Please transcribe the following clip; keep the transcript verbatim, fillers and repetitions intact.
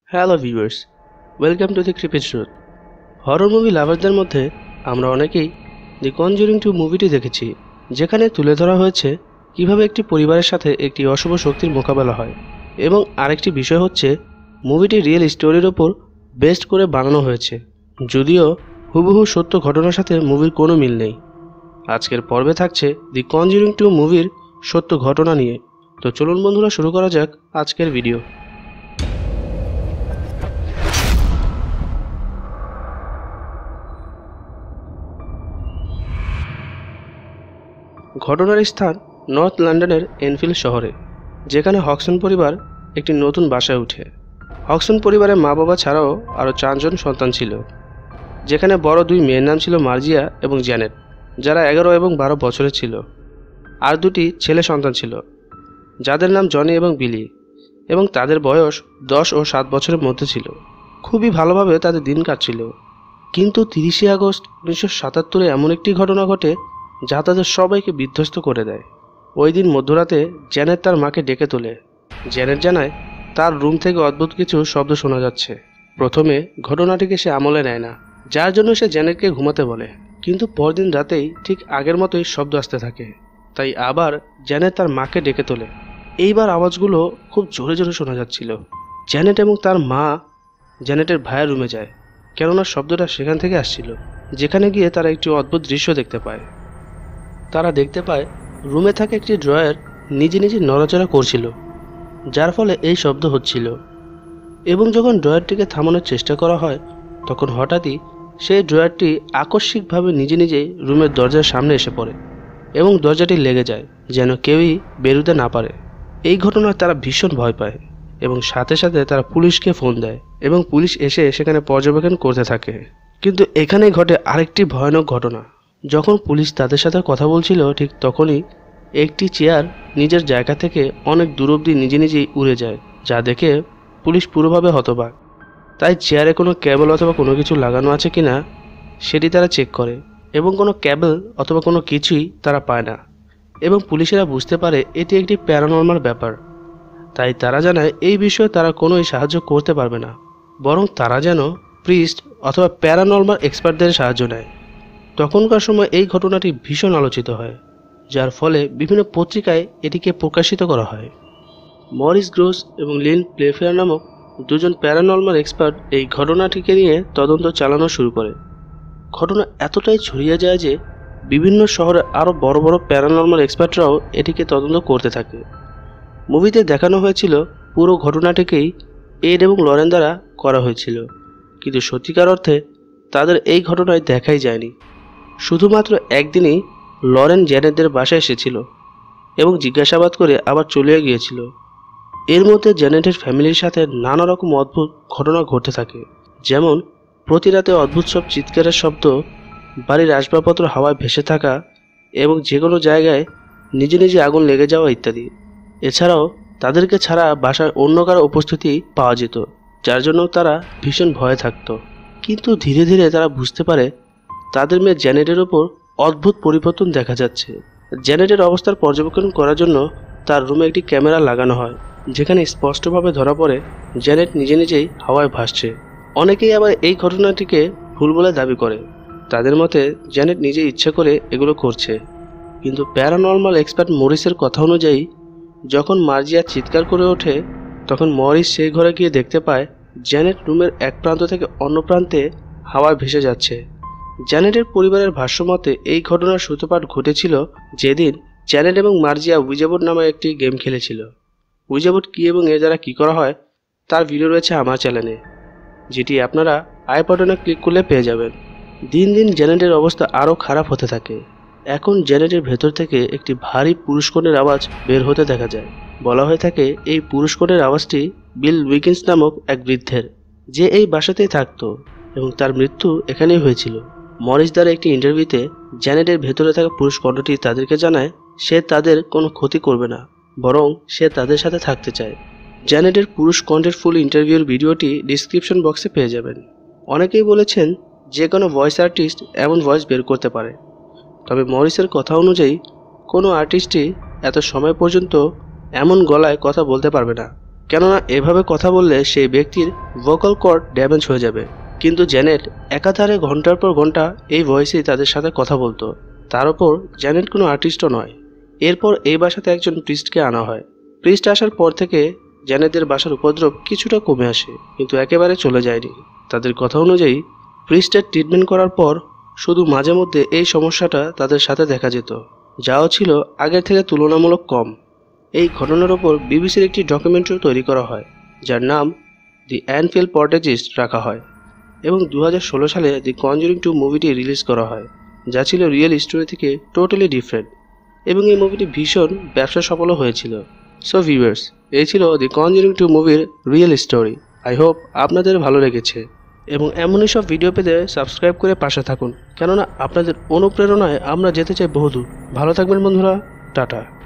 Hello viewers, welcome to the creepy show. Horror movie লাভারদের মধ্যে আমরা অনেকেই দি কনজুরিং টু মুভিটি দেখেছি, যেখানে তুলে ধরা হয়েছে কিভাবে একটি পরিবারের সাথে একটি অশুভ শক্তির মোকাবেলা হয়। এবং আরেকটি বিষয় হচ্ছে, মুভিটি রিয়েল স্টোরির ওপর বেস্ট করে বানানো হয়েছে, যদিও হুবহু সত্য ঘটনার সাথে মুভির কোনো মিল নেই। আজকের পর্বে থাকছে দি কনজুরিং টু মুভির সত্য ঘটনা নিয়ে। তো চলুন বন্ধুরা, শুরু করা যাক আজকের ভিডিও। ঘটনার স্থান নর্থ লন্ডনের এনফিল্ড শহরে, যেখানে হক্সন পরিবার একটি নতুন বাসায় উঠে। হক্সন পরিবারের মা বাবা ছাড়াও আরও চারজন সন্তান ছিল, যেখানে বড় দুই মেয়ের নাম ছিল মার্জিয়া এবং জ্যানেট, যারা এগারো এবং বারো বছরের ছিল। আর দুটি ছেলে সন্তান ছিল, যাদের নাম জনি এবং বিলি, এবং তাদের বয়স দশ ও সাত বছরের মধ্যে ছিল। খুবই ভালোভাবে তাদের দিন কাটছিল, কিন্তু তিরিশে আগস্ট উনিশশো সাতাত্তরে এমন একটি ঘটনা ঘটে যা তাদের সবাইকে বিধ্বস্ত করে দেয়। ওই দিন মধ্যরাতে জ্যানেট তার মাকে ডেকে তোলে। জ্যানেট জানায় তার রুম থেকে অদ্ভুত কিছু শব্দ শোনা যাচ্ছে। প্রথমে ঘটনাটিকে সে আমলে নেয় না, যার জন্য সে জ্যানেটকে ঘুমাতে বলে, কিন্তু পরদিন রাতেই ঠিক আগের মতোই শব্দ আসতে থাকে। তাই আবার জ্যানেট তার মাকে ডেকে তোলে। এইবার আওয়াজগুলো খুব জোরে জোরে শোনা যাচ্ছিল। জ্যানেট এবং তার মা জ্যানেটের ভাইয়ের রুমে যায়, কেননা শব্দটা সেখান থেকে আসছিল। যেখানে গিয়ে তারা একটি অদ্ভুত দৃশ্য দেখতে পায়। তারা দেখতে পায় রুমে থাকা একটি ড্রয়ার নিজে নিজে নড়াচড়া করছিল, যার ফলে এই শব্দ হচ্ছিল। এবং যখন ড্রয়ারটিকে থামানোর চেষ্টা করা হয়, তখন হঠাৎই সেই ড্রয়ারটি আকস্মিকভাবে নিজে নিজেই রুমের দরজার সামনে এসে পড়ে এবং দরজাটি লেগে যায়, যেন কেউই বেরোতে না পারে। এই ঘটনায় তারা ভীষণ ভয় পায় এবং সাথে সাথে তারা পুলিশকে ফোন দেয় এবং পুলিশ এসে সেখানে পর্যবেক্ষণ করতে থাকে। কিন্তু এখানেই ঘটে আরেকটি ভয়ানক ঘটনা। যখন পুলিশ তাদের সাথে কথা বলছিল, ঠিক তখনই একটি চেয়ার নিজের জায়গা থেকে অনেক দূর অবধি নিজে নিজেই উড়ে যায়, যা দেখে পুলিশ পুরোভাবে হতবাক। তাই চেয়ারে কোনো কেবল অথবা কোনো কিছু লাগানো আছে কিনা সেটি তারা চেক করে, এবং কোনো কেবল অথবা কোনো কিছুই তারা পায় না। এবং পুলিশেরা বুঝতে পারে এটি একটি প্যারানর্মাল ব্যাপার। তাই তারা জানায় এই বিষয়ে তারা কোনোই সাহায্য করতে পারবে না, বরং তারা যেন প্রিস্ট অথবা প্যারানর্মাল এক্সপার্টদের সাহায্য নেয়। তখনকার সময় এই ঘটনাটি ভীষণ আলোচিত হয়, যার ফলে বিভিন্ন পত্রিকায় এটিকে প্রকাশিত করা হয়। মরিস গ্রোস এবং লিন প্লেফেয়ার নামক দুজন প্যারানর্মাল এক্সপার্ট এই ঘটনাটিকে নিয়ে তদন্ত চালানো শুরু করে। ঘটনা এতটাই ছড়িয়ে যায় যে বিভিন্ন শহরে আরও বড় বড় প্যারানর্মাল এক্সপার্টরাও এটিকে তদন্ত করতে থাকে। মুভিতে দেখানো হয়েছিল পুরো ঘটনাটিকেই এড এবং লরেন দ্বারা করা হয়েছিল, কিন্তু সত্যিকার অর্থে তাদের এই ঘটনায় দেখাই যায়নি। শুধুমাত্র একদিনই লরেন জ্যানেটদের বাসায় এসেছিল এবং জিজ্ঞাসাবাদ করে আবার চলে গিয়েছিল। এর মধ্যে জ্যানেটের ফ্যামিলির সাথে নানা রকম অদ্ভুত ঘটনা ঘটতে থাকে, যেমন প্রতি রাতে অদ্ভুত সব চিৎকারের শব্দ, বাড়ির আসবাবপত্র হাওয়ায় ভেসে থাকা, এবং যে কোনো জায়গায় নিজে নিজে আগুন লেগে যাওয়া ইত্যাদি। এছাড়াও তাদেরকে ছাড়া বাসায় অন্য কারো উপস্থিতি পাওয়া যেত, যার জন্য তারা ভীষণ ভয়ে থাকত। কিন্তু ধীরে ধীরে তারা বুঝতে পারে তাদের মেয়ে জ্যানেটের ওপর অদ্ভুত পরিবর্তন দেখা যাচ্ছে। জ্যানেটের অবস্থার পর্যবেক্ষণ করার জন্য তার রুমে একটি ক্যামেরা লাগানো হয়, যেখানে স্পষ্টভাবে ধরা পড়ে জ্যানেট নিজে নিজেই হাওয়ায় ভাসছে। অনেকেই আবার এই ঘটনাটিকে ভুল বলে দাবি করে। তাদের মতে জ্যানেট নিজে ইচ্ছা করে এগুলো করছে। কিন্তু প্যারানর্মাল এক্সপার্ট মরিসের কথা অনুযায়ী, যখন মার্জিয়া চিৎকার করে ওঠে, তখন মরিস সেই ঘরে গিয়ে দেখতে পায় জ্যানেট রুমের এক প্রান্ত থেকে অন্য প্রান্তে হাওয়ায় ভেসে যাচ্ছে। জ্যানেটের পরিবারের ভাষ্যমতে এই ঘটনার সূত্রপাত ঘটেছিল যেদিন জ্যানেট এবং মার্জিয়া উইজাবোর্ড নামে একটি গেম খেলেছিল। উইজাবোর্ড কী এবং এর দ্বারা কী করা হয় তার ভিডিও রয়েছে আমার চ্যানেলে, যেটি আপনারা আই বাটনে ক্লিক করলে পেয়ে যাবেন। দিন দিন জ্যানেটের অবস্থা আরও খারাপ হতে থাকে। এখন জ্যানেটের ভেতর থেকে একটি ভারী পুরুষকণ্ঠের আওয়াজ বের হতে দেখা যায়। বলা হয়ে থাকে এই পুরুষকণ্ঠের আওয়াজটি বিল উইকিন্স নামক এক বৃদ্ধের, যে এই বাসাতেই থাকতো এবং তার মৃত্যু এখানেই হয়েছিল। মরিস দ্বারা একটি ইন্টারভিউতে জ্যানেটের ভেতরে থাকা পুরুষ কণ্ঠটি তাদেরকে জানায় সে তাদের কোনো ক্ষতি করবে না, বরং সে তাদের সাথে থাকতে চায়। জ্যানেটের পুরুষ কণ্ঠের ফুল ইন্টারভিউর ভিডিওটি ডিসক্রিপশন বক্সে পেয়ে যাবেন। অনেকেই বলেছেন যে কোনো ভয়েস আর্টিস্ট এমন ভয়েস বের করতে পারে, তবে মরিসের কথা অনুযায়ী কোনো আর্টিস্টই এত সময় পর্যন্ত এমন গলায় কথা বলতে পারবে না। কেননা এভাবে কথা বললে সেই ব্যক্তির ভোকাল কর্ড ড্যামেজ হয়ে যাবে। কিন্তু জ্যানেট একাধারে ঘন্টার পর ঘন্টা এই ভয়েসেই তাদের সাথে কথা বলতো। তার উপর জ্যানেট কোনো আর্টিস্টও নয়। এরপর এই বাসাতে একজন প্রিস্টকে আনা হয়। প্রিস্ট আসার পর থেকে জ্যানেটদের বাসার উপদ্রব কিছুটা কমে আসে, কিন্তু একেবারে চলে যায়নি। তাদের কথা অনুযায়ী প্রিস্টের ট্রিটমেন্ট করার পর শুধু মাঝে মধ্যে এই সমস্যাটা তাদের সাথে দেখা যেত, যাও ছিল আগের থেকে তুলনামূলক কম। এই ঘটনার ওপর বিবিসির একটি ডকুমেন্টারি তৈরি করা হয়, যার নাম দি অ্যানফিল্ড পর্টেজিস্ট রাখা হয়, এবং দু হাজার ষোলো সালে দি কনজুরিং টু মুভিটি রিলিজ করা হয়, যা ছিল রিয়েল স্টোরি থেকে টোটালি ডিফারেন্ট, এবং এই মুভিটি ভীষণ ব্যবসা সফলও হয়েছিল। সো ভিউয়ার্স, এই ছিল দি কনজুরিং টু মুভির রিয়েল স্টোরি। আই হোপ আপনাদের ভালো লেগেছে, এবং এমনই সব ভিডিও পেতে সাবস্ক্রাইব করে পাশে থাকুন, কেননা আপনাদের অনুপ্রেরণায় আমরা যেতে চাই বহুদূর। ভালো থাকবেন বন্ধুরা, টাটা।